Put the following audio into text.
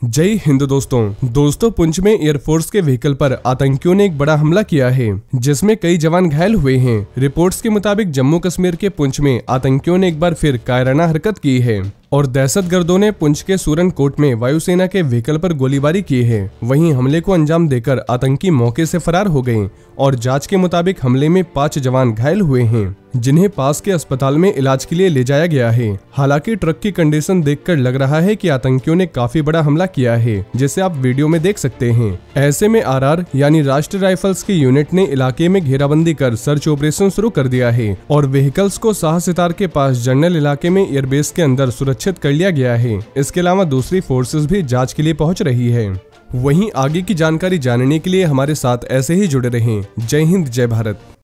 जय हिंद दोस्तों पुंछ में एयरफोर्स के व्हीकल पर आतंकियों ने एक बड़ा हमला किया है जिसमें कई जवान घायल हुए हैं। रिपोर्ट्स के मुताबिक जम्मू कश्मीर के पुंछ में आतंकियों ने एक बार फिर कायराना हरकत की है और दहशतगर्दों ने पुंछ के सूरन कोट में वायुसेना के व्हीकल पर गोलीबारी की है। वहीं हमले को अंजाम देकर आतंकी मौके से फरार हो गए और जांच के मुताबिक हमले में 5 जवान घायल हुए हैं जिन्हें पास के अस्पताल में इलाज के लिए ले जाया गया है। हालांकि ट्रक की कंडीशन देखकर लग रहा है कि आतंकियों ने काफी बड़ा हमला किया है, जिसे आप वीडियो में देख सकते हैं। ऐसे में आरआर यानी राष्ट्रीय राइफल्स की यूनिट ने इलाके में घेराबंदी कर सर्च ऑपरेशन शुरू कर दिया है और व्हीकल्स को शाह सितार के पास जनरल इलाके में एयरबेस के अंदर सुरक्षित कर लिया गया है। इसके अलावा दूसरी फोर्सेस भी जांच के लिए पहुंच रही है। वहीं आगे की जानकारी जानने के लिए हमारे साथ ऐसे ही जुड़े रहें। जय हिंद, जय भारत।